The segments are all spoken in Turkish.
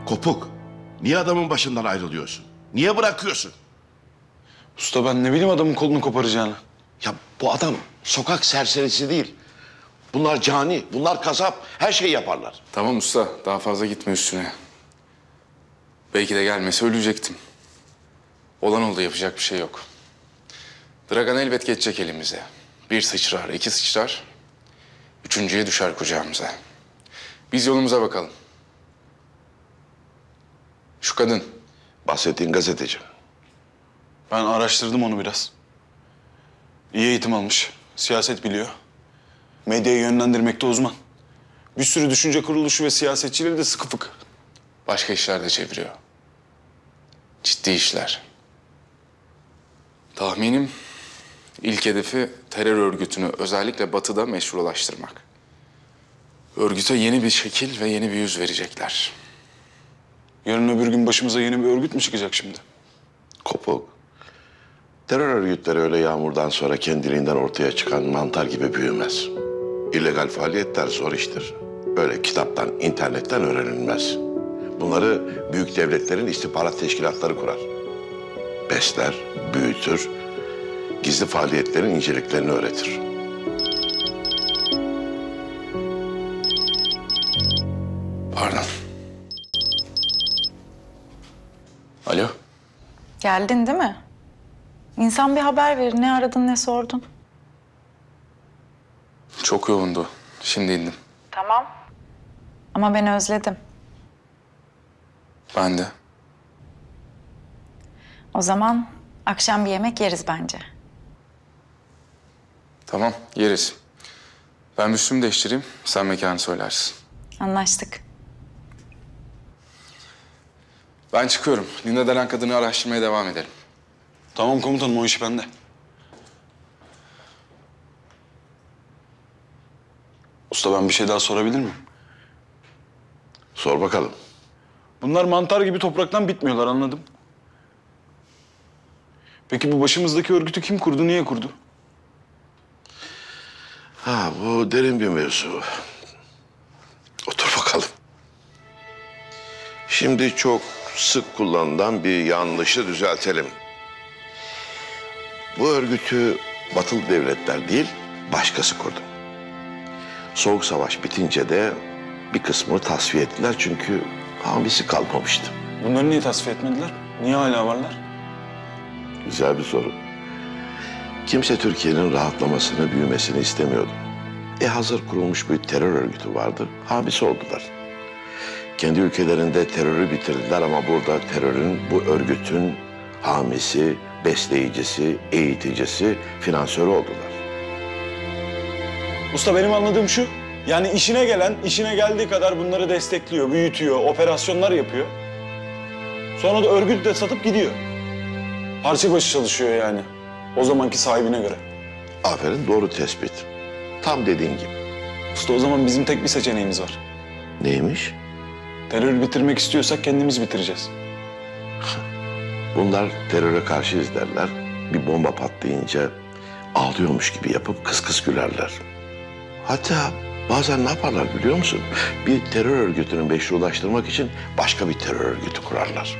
Kopuk. Niye adamın başından ayrılıyorsun? Niye bırakıyorsun? Usta ben ne bileyim adamın kolunu koparacağını. Ya bu adam sokak serserisi değil. Bunlar cani, bunlar kasap. Her şeyi yaparlar. Tamam usta, daha fazla gitme üstüne. Belki de gelmese ölecektim. Olan oldu, yapacak bir şey yok. Dragan elbet geçecek elimize. Bir sıçrar, iki sıçrar. Üçüncüye düşer kucağımıza. Biz yolumuza bakalım. Şu kadın. Bahsettiğin gazeteci. Ben araştırdım onu biraz. İyi eğitim almış, siyaset biliyor. Medyayı yönlendirmekte uzman. Bir sürü düşünce kuruluşu ve siyasetçileri de sıkı fıkı. Başka işler de çeviriyor. Ciddi işler. Tahminim ilk hedefi terör örgütünü özellikle batıda meşrulaştırmak. Örgüte yeni bir şekil ve yeni bir yüz verecekler. Yarın öbür gün başımıza yeni bir örgüt mü çıkacak şimdi? Kopuk. Terör örgütleri öyle yağmurdan sonra kendiliğinden ortaya çıkan mantar gibi büyümez. İllegal faaliyetler zor iştir. Öyle kitaptan, internetten öğrenilmez. Bunları büyük devletlerin istihbarat teşkilatları kurar. Besler, büyütür, gizli faaliyetlerin inceliklerini öğretir. Pardon. Alo. Geldin değil mi? İnsan bir haber verir. Ne aradın ne sordun. Çok yoğundu. Şimdi indim. Tamam. Ama ben özledim. Ben de. O zaman akşam bir yemek yeriz bence. Tamam, yeriz. Ben bir üstümü değiştireyim. Sen mekanı söylersin. Anlaştık. Ben çıkıyorum. Linda denen kadını araştırmaya devam edelim. Tamam komutanım, o iş bende. Usta ben bir şey daha sorabilir miyim? Sor bakalım. Bunlar mantar gibi topraktan bitmiyorlar, anladım. Peki bu başımızdaki örgütü kim kurdu, niye kurdu? Ha, bu derin bir mevzu. Otur bakalım. Şimdi çok sık kullanılan bir yanlışı düzeltelim. Bu örgütü batılı devletler değil, başkası kurdu. Soğuk Savaş bitince de bir kısmını tasfiye ettiler çünkü hamisi kalmamıştı. Bunları niye tasfiye etmediler? Niye hala varlar? Güzel bir soru. Kimse Türkiye'nin rahatlamasını, büyümesini istemiyordu. Hazır kurulmuş bir terör örgütü vardı, hamisi oldular. Kendi ülkelerinde terörü bitirdiler ama burada terörün, bu örgütün hamisi, besleyicisi, eğiticisi, finansörü oldular. Usta benim anladığım şu, yani işine gelen, işine geldiği kadar bunları destekliyor, büyütüyor, operasyonlar yapıyor. Sonra da örgütü de satıp gidiyor. Parça başı çalışıyor yani, o zamanki sahibine göre. Aferin, doğru tespit. Tam dediğin gibi. Usta o zaman bizim tek bir seçeneğimiz var. Neymiş? Terörü bitirmek istiyorsak kendimiz bitireceğiz. Bunlar teröre karşıyız derler. Bir bomba patlayınca ağlıyormuş gibi yapıp kıs kıs gülerler. Hatta bazen ne yaparlar biliyor musun? Bir terör örgütünü meşrulaştırmak için başka bir terör örgütü kurarlar.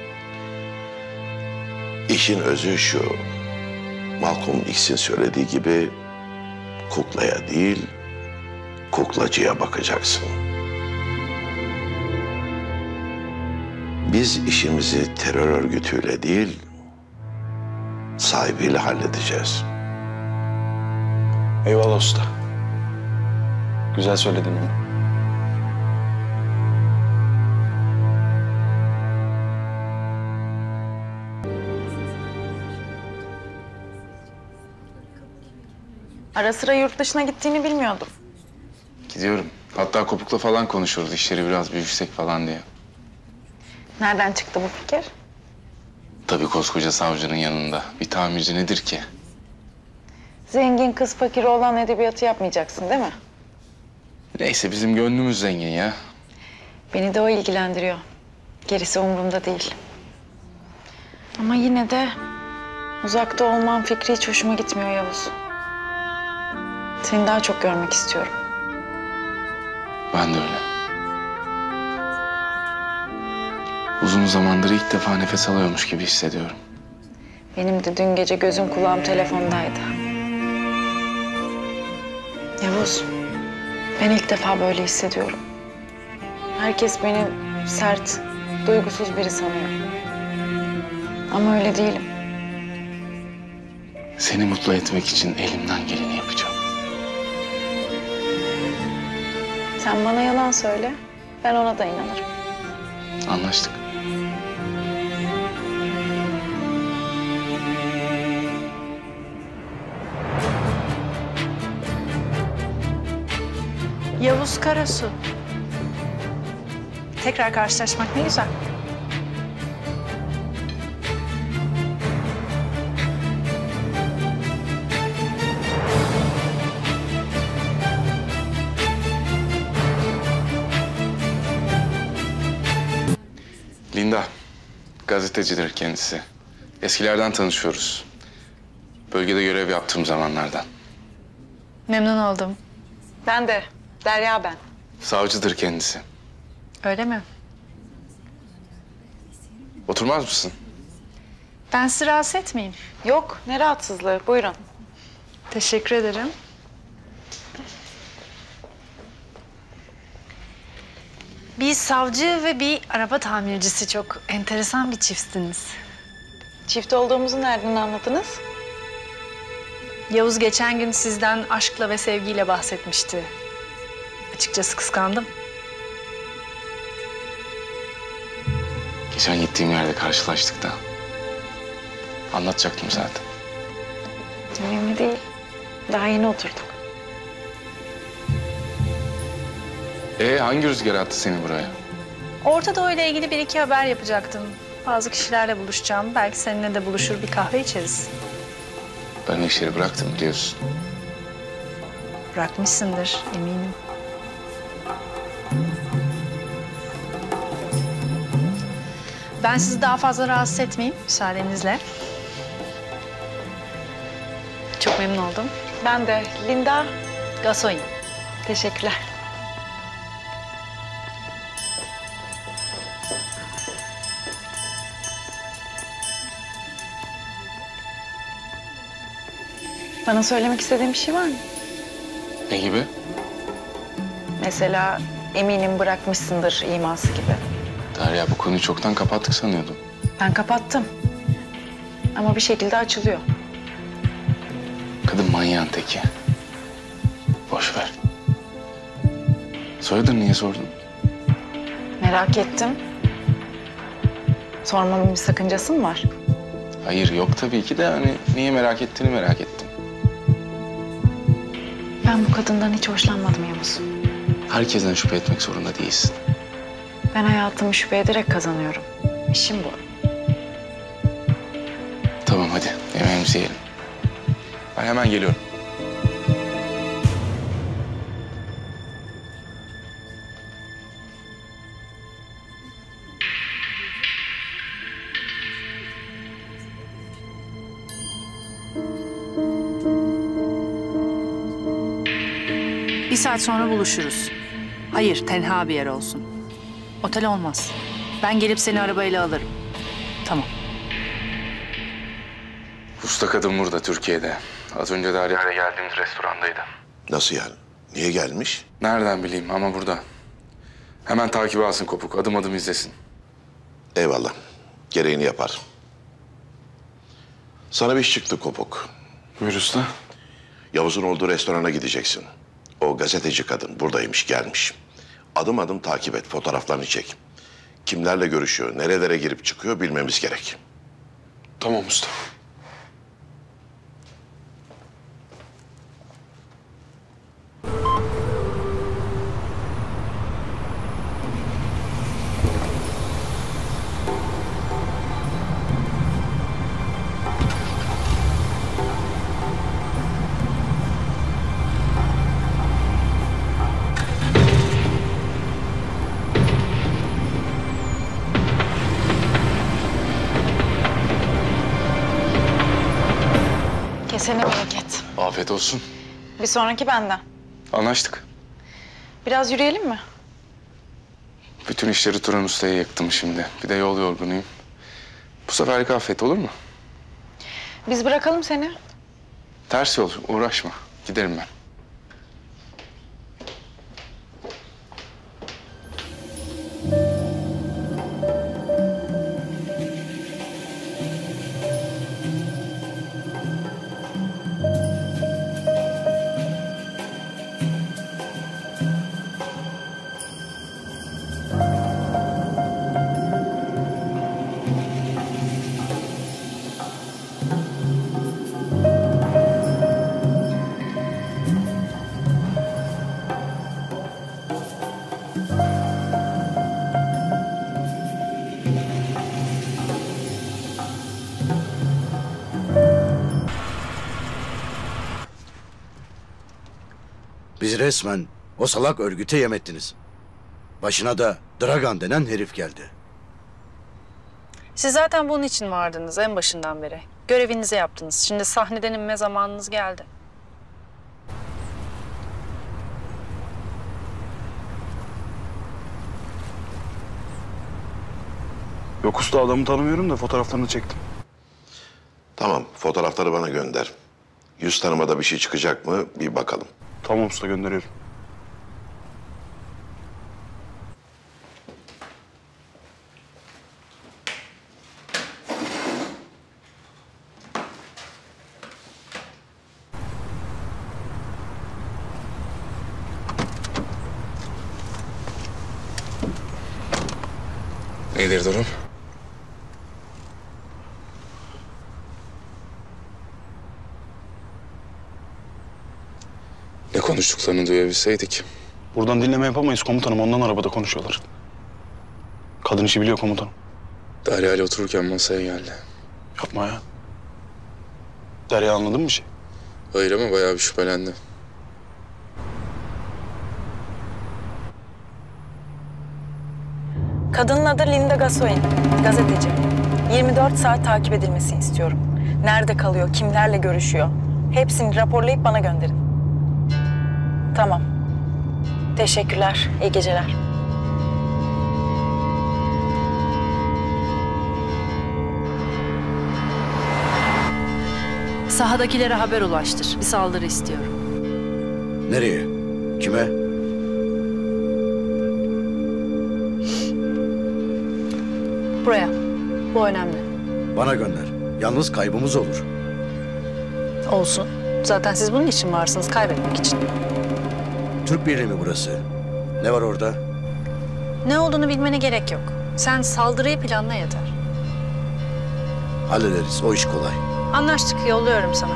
İşin özü şu. Malcolm X'in söylediği gibi kuklaya değil, kuklacıya bakacaksın. Biz işimizi terör örgütüyle değil, sahibiyle halledeceğiz. Eyvallah usta. Güzel söyledin onu. Ara sıra yurt dışına gittiğini bilmiyordum. Gidiyorum. Hatta Kopuk'la falan konuşuyoruz. İşleri biraz bir yüksek falan diye. Nereden çıktı bu fikir? Tabii koskoca savcının yanında. Bir tamirci nedir ki? Zengin kız fakiri olan edebiyatı yapmayacaksın değil mi? Neyse bizim gönlümüz zengin ya. Beni de o ilgilendiriyor. Gerisi umurumda değil. Ama yine de uzakta olman fikri hiç hoşuma gitmiyor Yavuz. Seni daha çok görmek istiyorum. Ben de öyle. Uzun zamandır ilk defa nefes alıyormuş gibi hissediyorum. Benim de dün gece gözüm kulağım telefondaydı. Yavuz, ben ilk defa böyle hissediyorum. Herkes beni sert, duygusuz biri sanıyor. Ama öyle değilim. Seni mutlu etmek için elimden geleni yapacağım. Sen bana yalan söyle, ben ona da inanırım. Anlaştık. Yavuz Karasu. Tekrar karşılaşmak ne güzel. Linda, gazetecidir kendisi. Eskilerden tanışıyoruz. Bölgede görev yaptığım zamanlardan. Memnun oldum. Ben de, Derya ben. Savcıdır kendisi. Öyle mi? Oturmaz mısın? Ben sizi rahatsız etmeyeyim. Yok, ne rahatsızlığı, buyurun. Teşekkür ederim. Bir savcı ve bir araba tamircisi, çok enteresan bir çiftsiniz. Çift olduğumuzu nereden anladınız? Yavuz geçen gün sizden aşkla ve sevgiyle bahsetmişti. Açıkçası kıskandım. Geçen gittiğim yerde karşılaştık da. Anlatacaktım zaten. Önemli değil. Daha yeni oturduk. Hangi rüzgar attı seni buraya? Orta Doğu ile ilgili bir iki haber yapacaktım. Bazı kişilerle buluşacağım. Belki seninle de buluşur, bir kahve içeriz. Ben o işleri bıraktım biliyorsun. Bırakmışsındır, eminim. Ben sizi daha fazla rahatsız etmeyeyim, müsaadenizle. Çok memnun oldum. Ben de, Linda. Gasoin. Teşekkürler. Bana söylemek istediğin bir şey var mı? Ne gibi? Mesela eminim bırakmışsındır iması gibi. Derya, bu konuyu çoktan kapattık sanıyordum. Ben kapattım. Ama bir şekilde açılıyor. Kadın manyağın teki. Boş ver. Soyadını niye sordun? Merak ettim. Sormamın bir sakıncası mı var? Hayır, yok tabii ki de hani niye merak ettiğini merak ettim. Ben bu kadından hiç hoşlanmadım Yavuz. Herkesten şüphe etmek zorunda değilsin. Ben hayatımı şüphe ederek kazanıyorum. İşim bu. Tamam hadi, yemeğimizi yiyelim. Ben hemen geliyorum. Bir saat sonra buluşuruz. Hayır, tenha bir yer olsun. Otel olmaz. Ben gelip seni arabayla alırım. Tamam. Usta kadın burada, Türkiye'de. Az önce Derya ile geldiğimiz restorandaydı. Nasıl yani? Niye gelmiş? Nereden bileyim ama burada. Hemen takibe alsın Kopuk, adım adım izlesin. Eyvallah. Gereğini yapar. Sana bir iş çıktı Kopuk. Buyur usta. Yavuz'un olduğu restorana gideceksin. O gazeteci kadın buradaymış, gelmiş. Adım adım takip et, fotoğraflarını çek. Kimlerle görüşüyor, nerelere girip çıkıyor bilmemiz gerek. Tamam usta. Kesene bereket. Afiyet olsun. Bir sonraki benden. Anlaştık. Biraz yürüyelim mi? Bütün işleri Turan Usta'ya yaktım şimdi. Bir de yol yorgunuyum. Bu seferlik affet, olur mu? Biz bırakalım seni. Ters yol, uğraşma. Giderim ben. Bizi resmen o salak örgüte yem ettiniz. Başına da Dragan denen herif geldi. Siz zaten bunun için vardınız en başından beri. Görevinizi yaptınız. Şimdi sahneden inme zamanınız geldi. Yok usta, adamı tanımıyorum da fotoğraflarını çektim. Tamam, fotoğrafları bana gönder. Yüz tanımada bir şey çıkacak mı bir bakalım. Tamam usta, gönderiyorum. Nedir durum? Ne konuştuklarını duyabilseydik. Buradan dinleme yapamayız komutanım. Ondan arabada konuşuyorlar. Kadın işi biliyor komutanım. Derya ile otururken masaya geldi. Yapma ya. Derya, anladın mı bir şey? Hayır ama bayağı bir şüphelendi. Kadının adı Linda Gasoin, gazeteci. 24 saat takip edilmesini istiyorum. Nerede kalıyor, kimlerle görüşüyor? Hepsini raporlayıp bana gönderin. Tamam. Teşekkürler, iyi geceler. Sahadakilere haber ulaştır. Bir saldırı istiyorum. Nereye? Kime? Buraya. Bu önemli. Bana gönder. Yalnız kaybımız olur. Olsun. Zaten siz bunun için varsınız, kaybetmek için. Türk Birliği mi burası? Ne var orada? Ne olduğunu bilmene gerek yok. Sen saldırıyı planla yeter. Hallederiz. O iş kolay. Anlaştık, yolluyorum sana.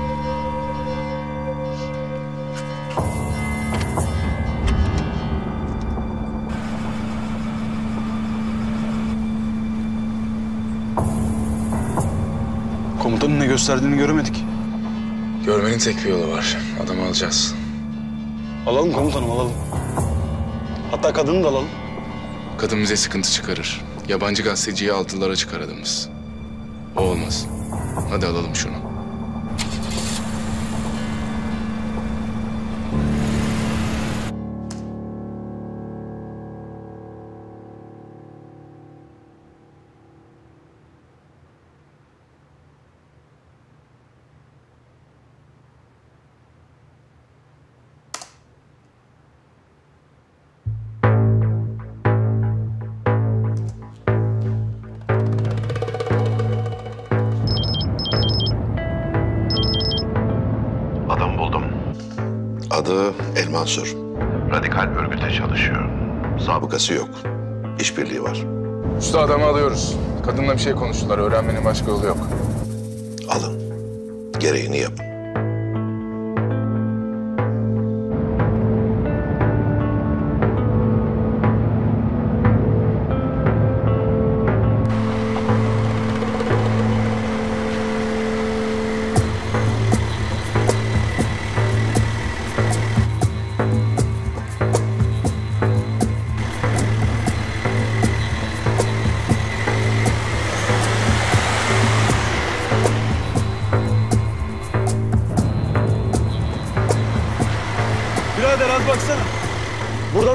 Komutanın ne gösterdiğini göremedik. Görmenin tek bir yolu var. Adamı alacağız. Alalım komutanım, alalım. Hatta kadını da alalım. Kadın bize sıkıntı çıkarır. Yabancı gazeteciyi altılara çıkar adamız. O olmaz. Hadi alalım şunu. Adamı buldum. Adı El Mansur. Radikal örgüte çalışıyor. Sabıkası yok. İşbirliği var. Usta, adamı alıyoruz. Kadınla bir şey konuştular. Öğrenmenin başka yolu yok. Alın. Gereğini yapın.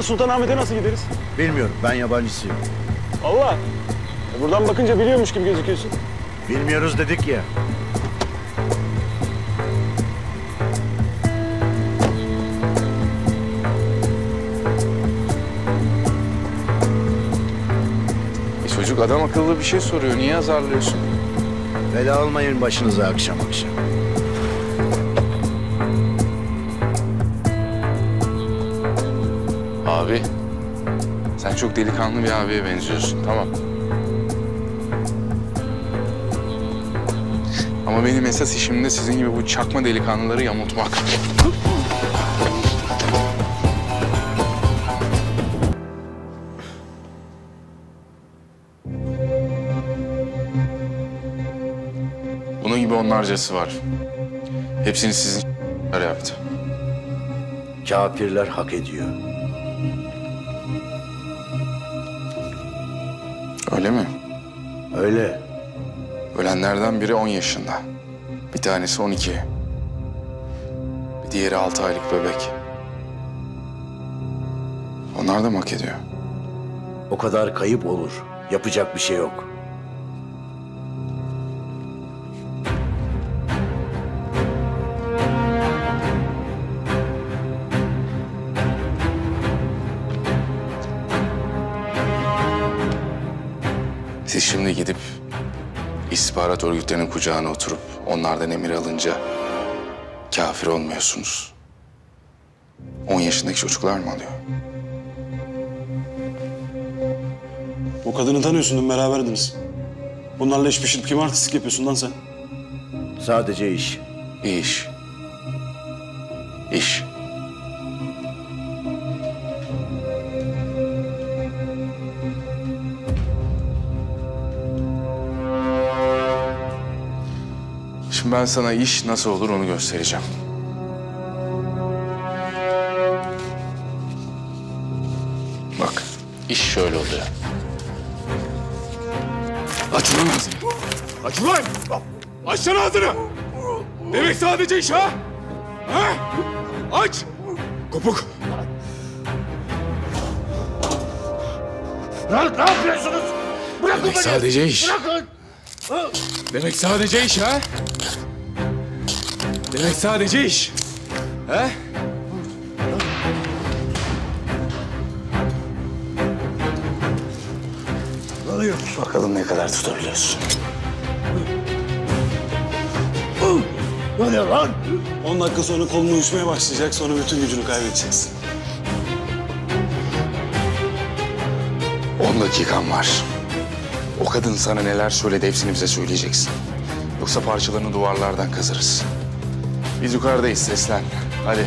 Sultanahmet'e nasıl gideriz? Bilmiyorum, ben yabancısıyım. Allah. Buradan bakınca biliyormuş gibi gözüküyorsun. Bilmiyoruz dedik ya. Çocuk adam akıllı bir şey soruyor. Niye azarlıyorsun? Bela almayın başınıza akşam akşam. Abi, sen çok delikanlı bir abiye benziyorsun, tamam. Ama benim esas işim de sizin gibi bu çakma delikanlıları yamultmak. Bunun gibi onlarcası var. Hepsini sizin yaptı. Kafirler hak ediyor. Öyle mi? Öyle. Ölenlerden biri 10 yaşında. Bir tanesi 12. Bir diğeri 6 aylık bebek. Onlar da mı hak ediyor? O kadar kayıp olur. Yapacak bir şey yok. Siz şimdi gidip istihbarat örgütlerinin kucağına oturup onlardan emir alınca kafir olmuyorsunuz. 10 yaşındaki çocuklar mı alıyor? O kadını tanıyorsun, dün beraberdiniz. Bunlarla iş pişirip kim artistlik yapıyorsun lan sen? Sadece iş. İş. İş. Şimdi ben sana iş nasıl olur onu göstereceğim. Bak, iş şöyle oluyor. Aç lan ağzını. Aç ulan! Aç lan ağzını! Demek sadece iş ha? Ha? Aç! Kopuk! Lan ne yapıyorsunuz? Bırakın Demek sadece iş. Bırakın! Demek sadece iş ha? Demek sadece iş. Ha? Bakalım ne kadar tutabiliyorsun. Bu ne lan? 10 dakika sonra kolun uyuşmaya başlayacak, sonra bütün gücünü kaybedeceksin. 10 dakikan var. O kadın sana neler söyledi hepsini bize söyleyeceksin. Yoksa parçalarını duvarlardan kazırız. Biz yukarıdayız, seslen. Hadi.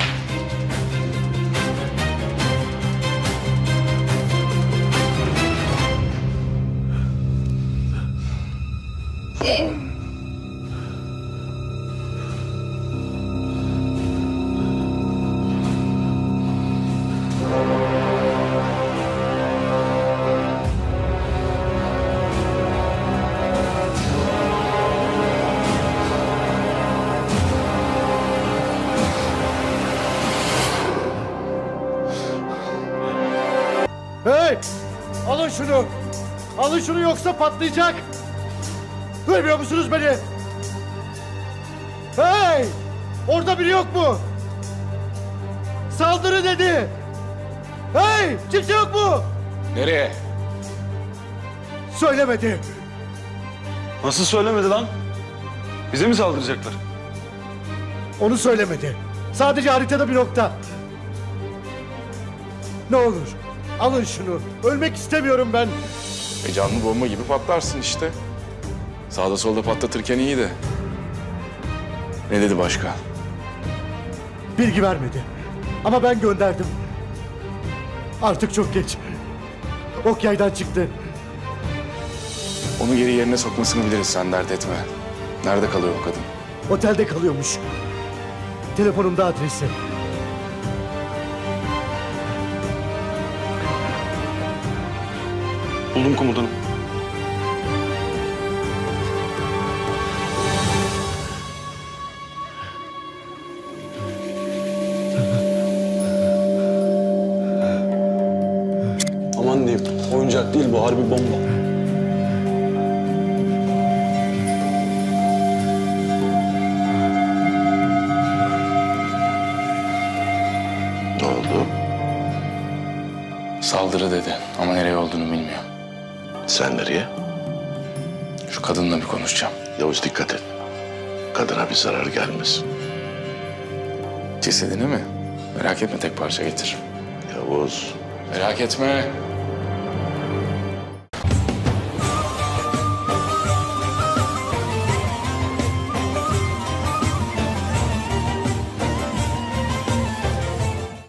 Hey! Alın şunu! Alın şunu yoksa patlayacak! Duymuyor musunuz beni? Hey! Orada biri yok mu? Saldırı dedi! Hey! Kimse yok mu? Nereye? Söylemedi. Nasıl söylemedi lan? Bize mi saldıracaklar? Onu söylemedi. Sadece haritada bir nokta. Ne olur alın şunu. Ölmek istemiyorum ben. Canlı bomba gibi patlarsın işte. Sağda solda patlatırken iyi de. Ne dedi başka? Bilgi vermedi. Ama ben gönderdim. Artık çok geç. Ok yaydan çıktı. Onu geri yerine sokmasını biliriz, sen dert etme. Nerede kalıyor o kadın? Otelde kalıyormuş. Telefonumda adresi. Buldum komutanım. bomba. Ne oldu? Saldırı dedi ama nereye olduğunu bilmiyor. Sen nereye? Şu kadınla bir konuşacağım. Yavuz dikkat et. Kadına bir zarar gelmesin. Cesedini mi? Merak etme, tek parça getir. Yavuz. Merak etme.